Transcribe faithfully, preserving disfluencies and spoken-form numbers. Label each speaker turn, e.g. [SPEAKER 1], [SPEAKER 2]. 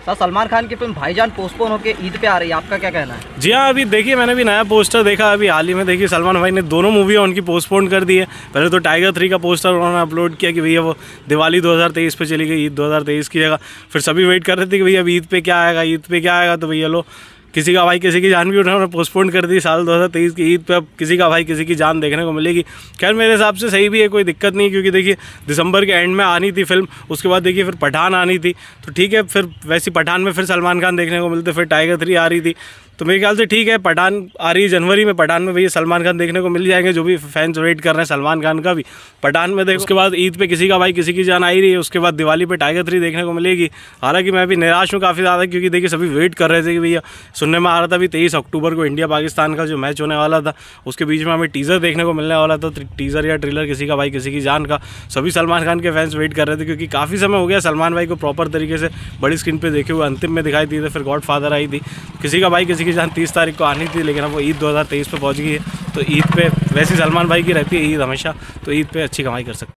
[SPEAKER 1] Sir Salman Khan की film भाईजान postpone होकर ईद पे आ रही है, आपका क्या कहना है?
[SPEAKER 2] जी हाँ, अभी देखिए मैंने भी नया पोस्टर देखा अभी हाल ही में। देखिए सलमान भाई ने दोनों मूवियाँ उनकी पोस्टपोन कर दी है। पहले तो टाइगर थ्री का पोस्टर उन्होंने अपलोड किया कि भैया वो दिवाली दो हज़ार तेईस पे चली गई, ईद दो हज़ार तेईस की जगह। फिर सभी वेट कर रहे थे कि भैया अब ईद पे क्या आएगा, ईद पे क्या आएगा। तो भैया लो, किसी का भाई किसी की जान भी उन्होंने पोस्टपोन कर दी साल दो हज़ार तेईस की ईद पे। अब किसी का भाई किसी की जान देखने को मिलेगी। खैर मेरे हिसाब से सही भी है, कोई दिक्कत नहीं, क्योंकि देखिए दिसंबर के एंड में आनी थी फिल्म, उसके बाद देखिए फिर पठान आनी थी, तो ठीक है। फिर वैसी पठान में फिर सलमान खान देखने को मिलते, फिर टाइगर थ्री आ रही थी, तो मेरे ख्याल से ठीक है। पठान आ रही है जनवरी में, पठान में भैया सलमान खान देखने को मिल जाएंगे। जो भी फैंस वेट कर रहे हैं सलमान खान का भी, पठान में देखो। उसके बाद ईद पे किसी का भाई किसी की जान आ ही रही है, उसके बाद दिवाली पे टाइगर थ्री देखने को मिलेगी। हालांकि मैं भी निराश हूँ काफ़ी ज़्यादा, क्योंकि देखिए सभी वेट कर रहे थे कि भैया, सुनने में आ रहा था भी तेईस अक्टूबर को इंडिया पाकिस्तान का जो मैच होने वाला था, उसके बीच में हमें टीज़र देखने को मिलने वाला था। टीज़र या ट्रेलर किसी का भाई किसी की जान का, सभी सलमान खान के फैंस वेट कर रहे थे, क्योंकि काफ़ी समय हो गया सलमान भाई को प्रॉपर तरीके से बड़ी स्क्रीन पर देखे हुए। अंतिम में दिखाई दिए थे, फिर गॉड फादर आई थी। किसी का भाई किसी की जान तीस तारीख को आनी थी, लेकिन अब वो ईद दो हज़ार तेईस पे पहुंच गई है। तो ईद पे वैसे सलमान भाई की रहती है ईद हमेशा, तो ईद पे अच्छी कमाई कर सकते हैं।